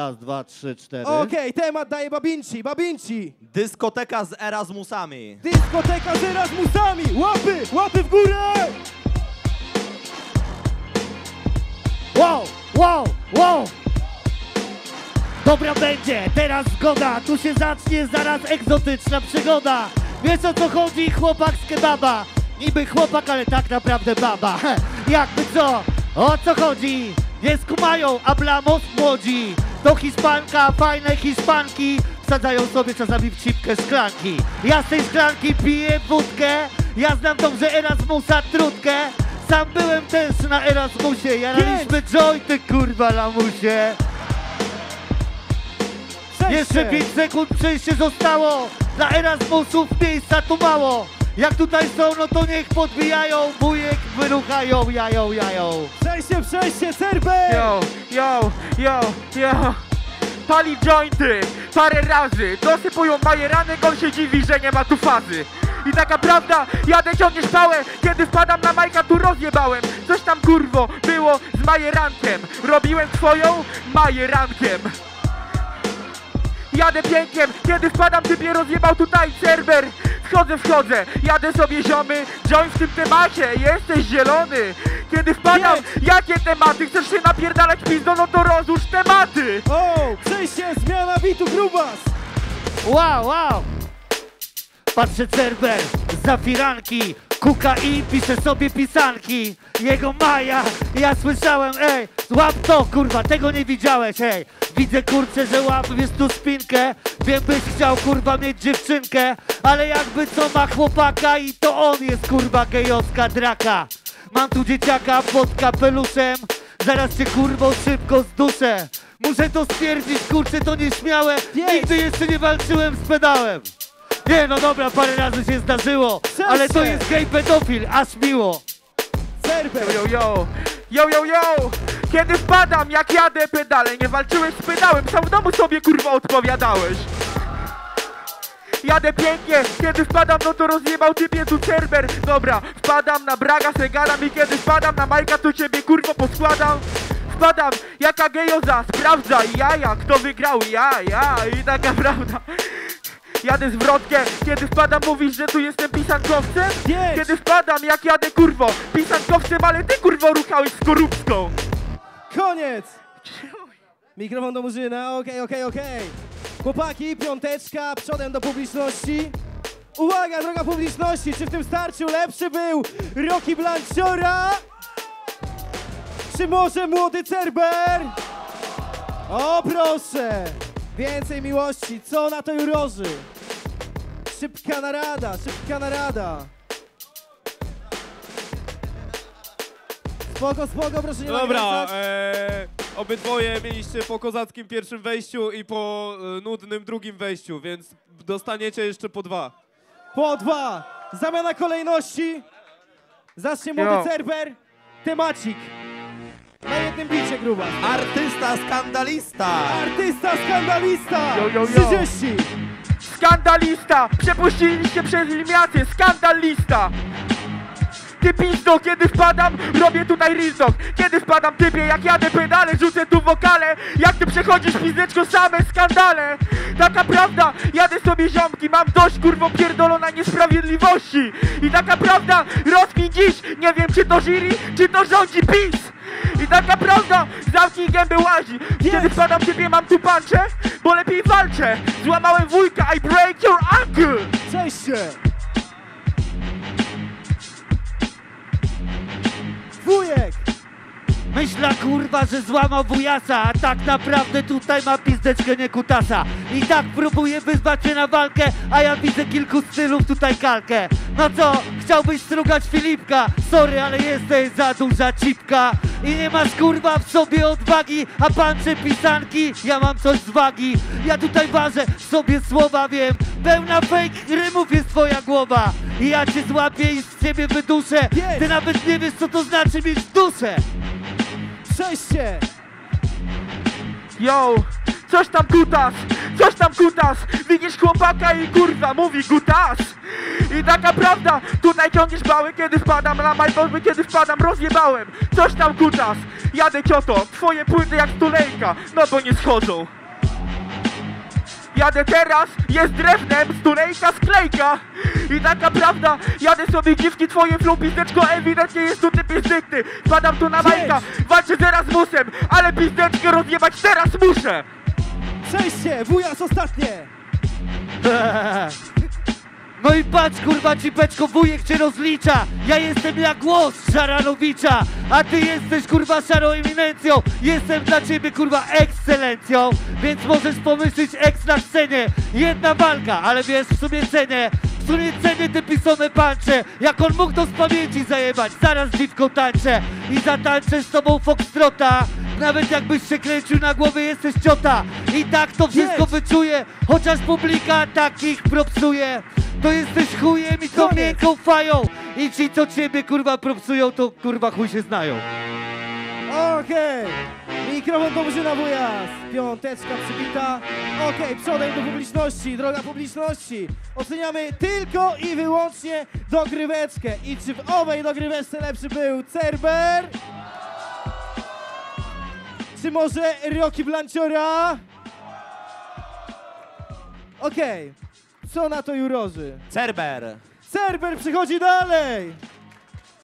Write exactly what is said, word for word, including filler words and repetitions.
Raz, dwa, trzy, cztery. Okej, okay, temat daje Babinci, Babinci. Dyskoteka z Erasmusami. Dyskoteka z Erasmusami. Łapy, łapy w górę. Wow, wow, wow. Dobra będzie, teraz zgoda. Tu się zacznie zaraz egzotyczna przygoda. Wiesz o co chodzi, chłopak z kebaba. Niby chłopak, ale tak naprawdę baba. Jakby co, o co chodzi? Nie skumają, Ablamos młodzi. To Hiszpanka, fajne Hiszpanki wsadzają sobie czasami w cipkę szklanki. Ja z tej szklanki piję wódkę. Ja znam dobrze Erasmusa trutkę. Sam byłem też na Erasmusie. Jaraliśmy jointy, kurwa, lamusie. Jeszcze pięć sekund przejście zostało. Dla Erasmusów miejsca tu mało. Jak tutaj są, no to niech podbijają. Wujek wyruchają, jają, jają. Przejście, przejście, Cerber! Yo, yo, yo, yo. Pali jointy parę razy. Dosypują majeranek, on się dziwi, że nie ma tu fazy. I taka prawda, jadę ciągniesz pałę. Kiedy wpadam na Majka, tu rozjebałem. Coś tam kurwo było z majerankiem. Robiłem twoją majerankiem. Jadę piękiem, kiedy wpadam, typie rozjebał tutaj serwer. Wchodzę, wchodzę, jadę sobie ziomy. Joint w tym temacie, jesteś zielony. Kiedy wpadam, Jedź. jakie tematy? Chcesz się napierdalać pizdo, no to rozłóż tematy. O, przejście, zmiana bitu, grubas. Wow, wow. Patrzę Cerber za firanki. Kuka i pisze sobie pisanki. Jego Maja, ja słyszałem, ej. Łap to, kurwa, tego nie widziałeś, ej. Widzę, kurczę, że łapiesz tu spinkę. Wiem, byś chciał, kurwa, mieć dziewczynkę. Ale jakby co ma chłopaka i to on jest, kurwa, gejowska draka. Mam tu dzieciaka pod kapeluszem. Zaraz cię, kurwo, szybko zduszę. Muszę to stwierdzić, kurczę, to nieśmiałe. Nigdy jeszcze nie walczyłem z pedałem. Nie, no dobra, parę razy się zdarzyło. Ale to jest gej pedofil, aż miło. Cerber! Yo, yo, yo, yo, yo. Kiedy wpadam, jak jadę pedale. Nie walczyłeś z pedałem, sam w domu sobie kurwa odpowiadałeś. Jadę pięknie, kiedy wpadam, no to rozjebał typie tu Cerber. Dobra, wpadam na Braga, se gadam. I kiedy wpadam na Majka, to ciebie kurwa poskładam. Wpadam, jaka gejoza, sprawdza jaja. Kto wygrał? Ja, ja, i taka prawda. Jadę zwrotkę, kiedy wpadam, mówisz, że tu jestem pisankowcem? Jedź. Kiedy wpadam, jak jadę kurwo, pisankowcem, ale ty kurwo ruchałeś z korupską. Koniec! Mikrofon do Murzyna, okej, okej, okej. Chłopaki, piąteczka, przodem do publiczności. Uwaga, droga publiczności, czy w tym starciu lepszy był Rocky Blanciora? Czy może młody Cerber? O proszę! Więcej miłości, co na to jurorzy? Szybka narada, szybka narada. Spoko, spoko, proszę nie Dobra, nagradzać. e, obydwoje mieliście po kozackim pierwszym wejściu i po e, nudnym drugim wejściu, więc dostaniecie jeszcze po dwa. Po dwa. Zamiana kolejności. Zacznie Yo. młody Cerber. Temacik. Na jednym bicie, gruba. Artysta skandalista. Artysta, skandalista. Yo, yo, yo. trzydzieści. Skandalista, przepuściliście przez eliminację, skandalista. Ty pizdo, kiedy wpadam, robię tutaj rizok. Kiedy wpadam, typie, jak jadę pedale, rzucę tu wokale. Jak ty przechodzisz, pizdeczko, same skandale. Taka prawda, jadę sobie ziomki, mam dość, kurwo, pierdolona niesprawiedliwości. I taka prawda, rozkmin dziś, nie wiem, czy to jury, czy to rządzi PiS. I taka prawda, zamknij gęby łazi. Kiedy wpadam, typie, mam tu panczę, bo lepiej walczę. Złamałem wujka, I break your ankle. Przejście. Wujek. Myśla, kurwa, że złamał wujasa, a tak naprawdę tutaj ma pizdeczkę, nie kutasa. I tak próbuje wyzwać się na walkę, a ja widzę kilku stylów tutaj kalkę. No co, chciałbyś strugać Filipka? Sorry, ale jesteś za duża cipka. I nie masz, kurwa, w sobie odwagi, a pancze pisanki, ja mam coś z wagi. Ja tutaj ważę sobie słowa, wiem, pełna fake rymów jest twoja głowa. I ja cię złapię i z ciebie wyduszę. Ty nawet nie wiesz, co to znaczy mieć duszę. Przejście. Yo, coś tam kutas, Coś tam kutas, widzisz chłopaka i kurwa mówi gutas. I taka prawda, tutaj ciągniesz bały, kiedy wpadam na majbowy, kiedy wpadam rozjebałem. Coś tam kutas, jadę cioto, twoje płyty jak stulejka, no bo nie schodzą. Jadę teraz, jest drewnem, stulejka, sklejka. I taka prawda, jadę sobie dziwki, twoje flow pizdeczko, ewidentnie jest tu ty pizdykny. Wpadam tu na majka, walczę z Erasmusem, ale pizdeczkę rozjebać teraz muszę. Przejście, wujas ostatnie! No i patrz, kurwa, cipeczko, wujek cię rozlicza. Ja jestem jak głos Szaranowicza, a ty jesteś, kurwa, szarą eminencją. Jestem dla ciebie, kurwa, ekscelencją, więc możesz pomyśleć eks na scenie. Jedna walka, ale wiesz, w sumie cenię, w sumie cenię te pisane pancze. Jak on mógł to z pamięci zajebać, zaraz dziwką tańczę i zatańczę z tobą foxtrota. Nawet jakbyś się kręcił na głowie, jesteś ciota. I tak to wszystko Jedź. wyczuję, chociaż publika takich propsuje. To jesteś chujem i to Koniec. miękką fają. I ci, co ciebie, kurwa, propsują, to kurwa chuj się znają. Okej, mikrofon do Murzyna, wujas. Piąteczka przybita. Okej, przodem do publiczności, droga publiczności. Oceniamy tylko i wyłącznie dogryweczkę. I czy w owej dogryweczce lepszy był Cerber? Czy może Rocky Blanciora? Okej, co na to jurorzy? Cerber. Cerber przychodzi dalej!